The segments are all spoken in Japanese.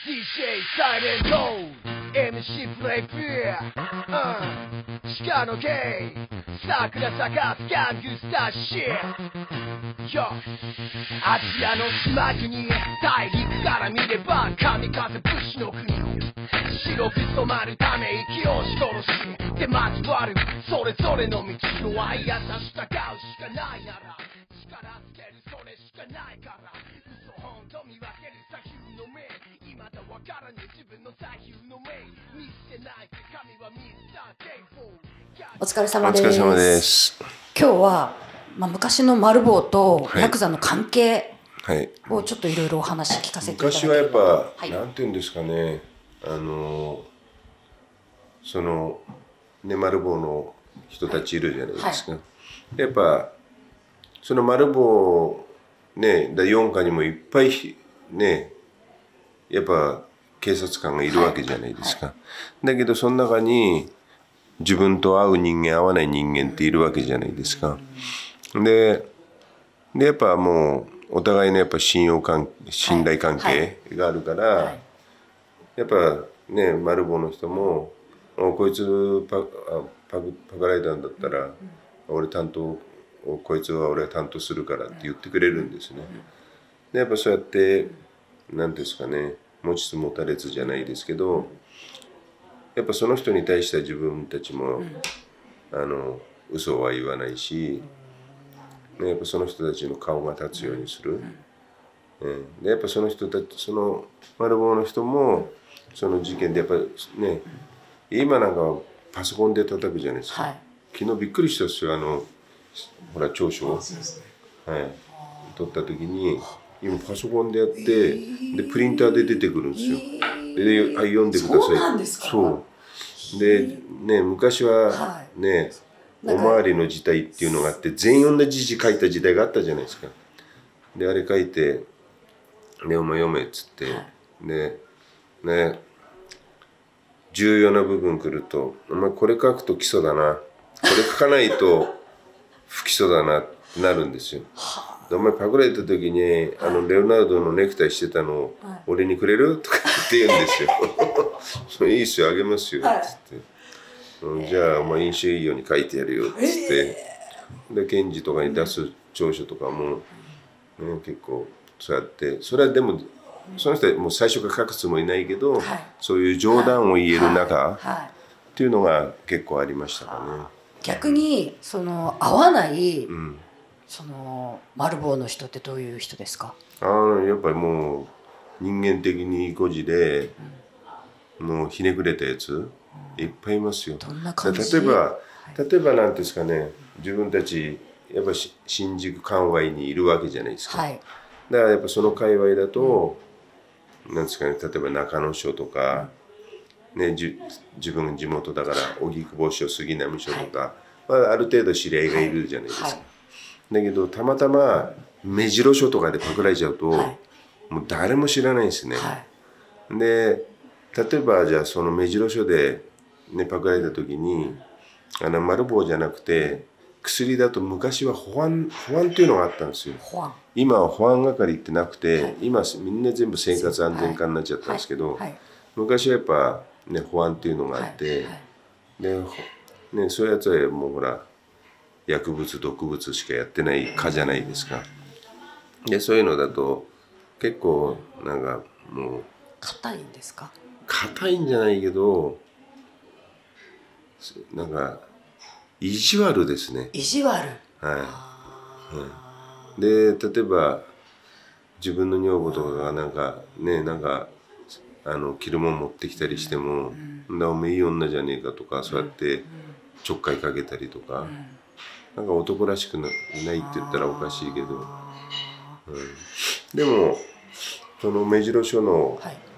DJ サイレント MC プレイフィア地下のゲイ桜咲かすガングスターシッよアジアの島国大陸から見れば神風武士の国白く染まるため息を押し殺しで交わるそれぞれの道の愛やさ従うしかないなら力つけるそれしかないから嘘本当見分ける左右の目未だわからねえ自分の左右の目見捨てない神はミスター・デイフォーお疲れ様です。 お疲れ様です。 今日は、昔のマルボウとヤクザの関係をちょっといろいろお話聞かせていただきます。 昔はやっぱ、なんていうんですかね、そのねマルボウの人たちいるじゃないですか。やっぱそのマルボウね4課にもいっぱいねやっぱ警察官がいるわけじゃないですか。だけどその中に自分と会う人間会わない人間っているわけじゃないですか。でやっぱもうお互いのやっぱ信頼関係があるから、やっぱねマルボウの人もこいつパクられたんだったら俺こいつは俺が担当するからって言ってくれるんですね。でやっぱそうやって何ですかね持ちつ持たれつじゃないですけど、やっぱその人に対しては自分たちも嘘は言わないし、やっぱその人たちの顔が立つようにする。でやっぱその人たちそのマルボウの人もその事件でやっぱね今なんかパソコンで叩くじゃないですか。昨日びっくりしたですよほら調書を取った時に今パソコンでやってでプリンターで出てくるんですよ。で読んでください。 そうなんですか。 そうでね昔はねおまわりの字体っていうのがあって全員同じ字書いた時代があったじゃないですか。であれ書いてでお前読めっつってでね重要な部分来るとお前これ書くと基礎だなこれ書かないと不基礎だなってなるんですよ。お前パクられた時にレオナルドのネクタイしてたのを俺にくれるとかって言うんですよ。それいいっすよあげますよっつって、じゃあお前飲酒いいように書いてやるよっつって、で検事とかに出す調書とかも、結構そうやってそれはでもその人はもう最初から書くつもりないけど、そういう冗談を言える中っていうのが結構ありましたかね。 逆にその合わない、そのマルボウの人ってどういう人ですか？ やっぱりもう人間的に意固地で、もうひねくれたやつ、いっぱいいますよ。 どんな感じ？ 例えばなんですかね、自分たちやっぱ新宿関西にいるわけじゃないですか。だからやっぱその界隈だと、なんですかね、例えば中野署とか、自分地元だから荻窪署杉並署とか、ある程度知り合いがいるじゃないですか。だけどたまたま目白署とかでパクられちゃうと、もう誰も知らないんですね。で例えばじゃあその目白署で、パクられた時にマルボウじゃなくて薬だと昔は保安っていうのがあったんですよ。今は保安係ってなくて、今みんな全部生活安全課になっちゃったんですけど、昔はやっぱ保安っていうのがあって、でそういうやつはもうほら薬物毒物しかやってない課じゃないですか。でそういうのだと結構なんかもう硬いんですか？ 硬いんじゃないけどなんか意地悪ですね。 意地悪。 で例えば自分の女房とかがなんか着るもん持ってきたりしても「おめえいい女じゃねえか」とかそうやってちょっかいかけたりとか。なんか男らしくないって言ったらおかしいけど、でもその目白署の、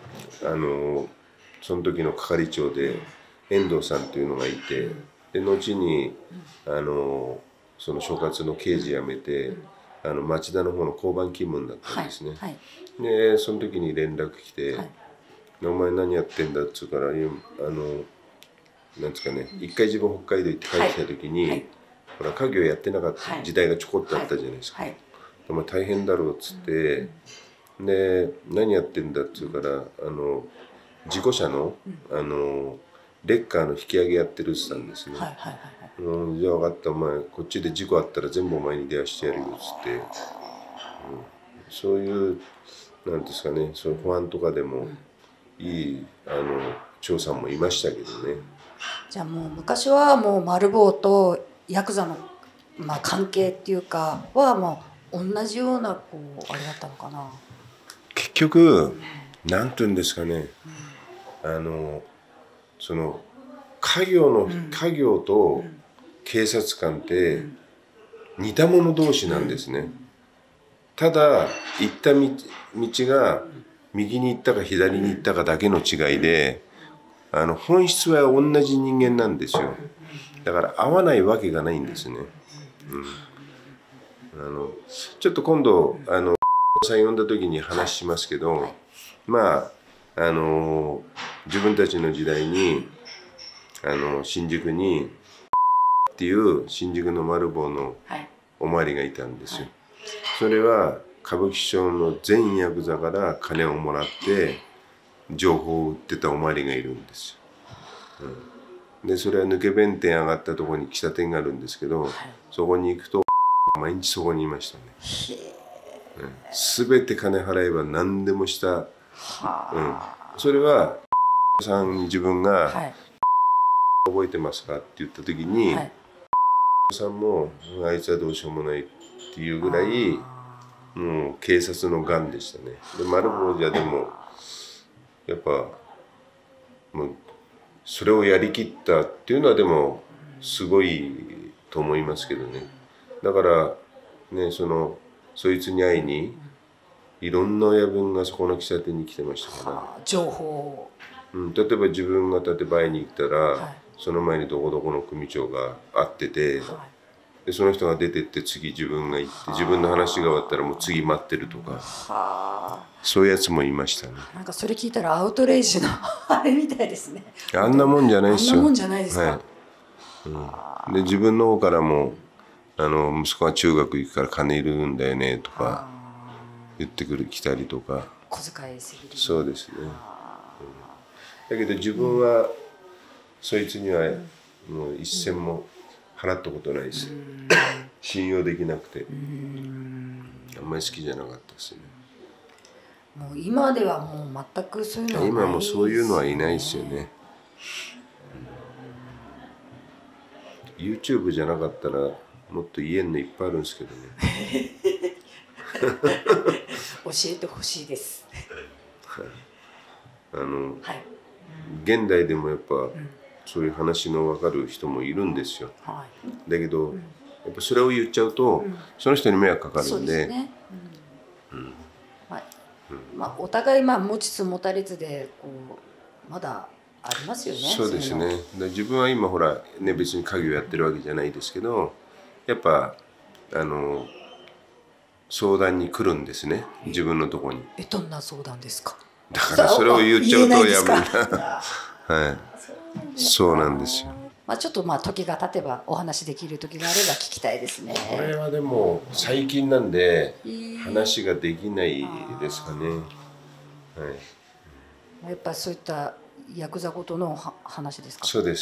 その時の係長で遠藤さんっていうのがいて、で後にその所轄の刑事辞めて町田の方の交番勤務になったんですね。でその時に連絡来て「お前何やってんだ」っつうからなんですかね、一回自分北海道行って帰ってきた時に。ほら家業やってなかった時代がちょこっとあったじゃないですか。お前大変だろうっつってで何やってんだっつうから事故車の、レッカーの引き上げやってるって言ったんですね。じゃあ分かった、お前こっちで事故あったら全部お前に電話してやるよっつって、そういうなんですかね、そういう保安とかでもいい調査もいましたけどね。 じゃあもう昔はもうマルボウとヤクザの、まあ、関係っていうかはもう同じようなこうあれだったのかな。 結局なんていうんですかね、その家業と警察官って似た者同士なんですね。ただ行った道が右に行ったか左に行ったかだけの違いで、本質は同じ人間なんですよ。だから合わないわけがないんですね。ちょっと今度さん呼んだ時に話しますけど、まあ自分たちの時代に新宿にっていう新宿のマルボウのおまわりがいたんですよ。それは歌舞伎町の全ヤクザから金をもらって情報を売ってたおまわりがいるんですよ。でそれは抜け弁天上がったところに喫茶店があるんですけど、そこに行くと毎日そこにいましたね。全て金払えば何でもした。それはさんに自分が「覚えてますか?」って言った時に、さんも「あいつはどうしようもない」っていうぐらいもう警察のガンでしたね。でマルボウじゃでもやっぱもうそれをやりきったっていうのはでもすごいと思いますけどね。だからね、そいつに会いにいろんな親分がそこの喫茶店に来てましたから、 情報、 例えば自分が例えば会いに行ったら、その前にどこどこの組長が会ってて、でその人が出てって次自分が行って自分の話が終わったらもう次待ってるとか、そういうやつもいましたね。 なんかそれ聞いたらアウトレイジのあれみたいですね。 あんなもんじゃないですよ。 あんなもんじゃないですか。 で自分の方からも息子が中学行くから金いるんだよねとか言ってきたりとか。 小遣いすぎる。 そうですね。だけど自分はそいつにはもう一銭も払ったことないです。信用できなくてあんまり好きじゃなかったですね。 もう今ではもう全くそういうのはないですね。 今もそういうのはいないですよね。YouTube じゃなかったらもっと言えんのいっぱいあるんですけどね。 教えてほしいです。 現代でもやっぱ、そういう話の分かる人もいるんですよ。だけど、やっぱそれを言っちゃうと、その人に迷惑かかるんで。 お互い持ちつ持たれつでこうまだありますよね。 そうですね。自分は今ほらね別に家業やってるわけじゃないですけど、やっぱ相談に来るんですね、自分のとこに。 どんな相談ですか？ だからそれを言っちゃうとやめな。はい、そうなんですよ。 ちょっと時が経てばお話できる時があれば聞きたいですね。 これはでも最近なんで話ができないですかね。 やっぱりそういったヤクザごとの話ですか？ そうです。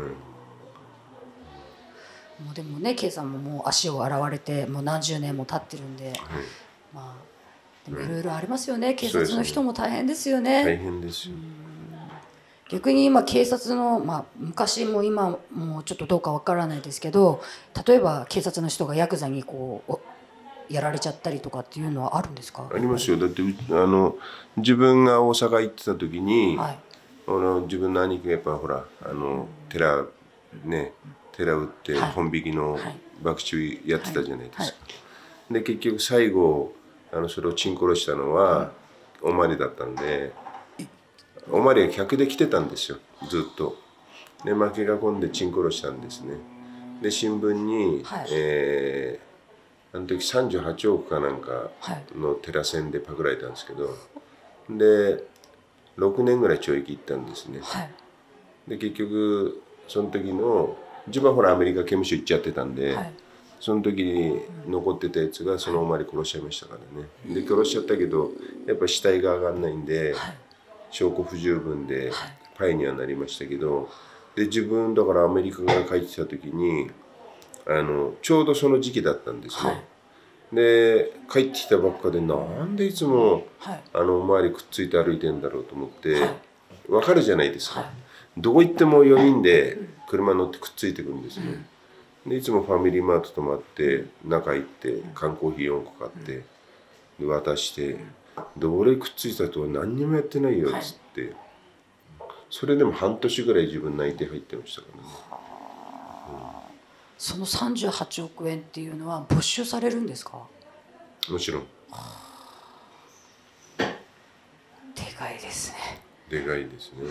もうでもね、Kさんももう足を洗われてもう何十年も経ってるんで、でもいろいろありますよね。警察の人も大変ですよね。 大変ですよ。 逆に今警察の、昔も今もちょっとどうかわからないですけど、例えば警察の人がヤクザにこうやられちゃったりとかっていうのはあるんですか？ ありますよ。だって自分が大阪行ってた時に、自分の兄貴がやっぱほら寺打って本引きの博打やってたじゃないですか。で結局最後それをチン殺したのはおまわりだったんで、おまわりが客で来てたんですよずっと。で負けが込んでチン殺したんですね。で新聞に、あの時38億かなんかの寺銭でパクられたんですけど、で6年ぐらい懲役行ったんですね。で結局その時の自分はほらアメリカ刑務所行っちゃってたんで、 その時に残ってたやつがそのおまわり殺しちゃいましたからね。で殺しちゃったけどやっぱ死体が上がんないんで、証拠不十分でパイにはなりましたけど、で自分だからアメリカから帰ってきた時にちょうどその時期だったんですね。で帰ってきたばっかでなんでいつもおまわりくっついて歩いてんだろうと思って、分かるじゃないですか。どこ行っても4人で車乗ってくっついてくるんですね。でいつもファミリーマート泊まって中行って缶コーヒー4個買ってで渡して「で俺くっついたとは何にもやってないよ」っつって、それでも半年ぐらい自分内定入ってましたからね。 その38億円っていうのは没収されるんですか？ もちろん。 でかいですね。 でかいですね。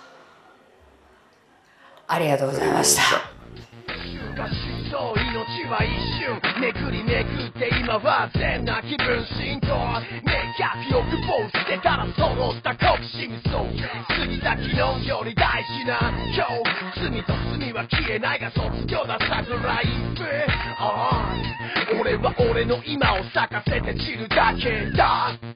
ありがとうございました。 命は一瞬めくりめくって今は全な気分浸透明脚欲望捨てたら揃った好奇心そう過ぎた昨日より大事な今日罪と罪は消えないが卒業ださぐらい俺は俺の今を咲かせて散るだけだ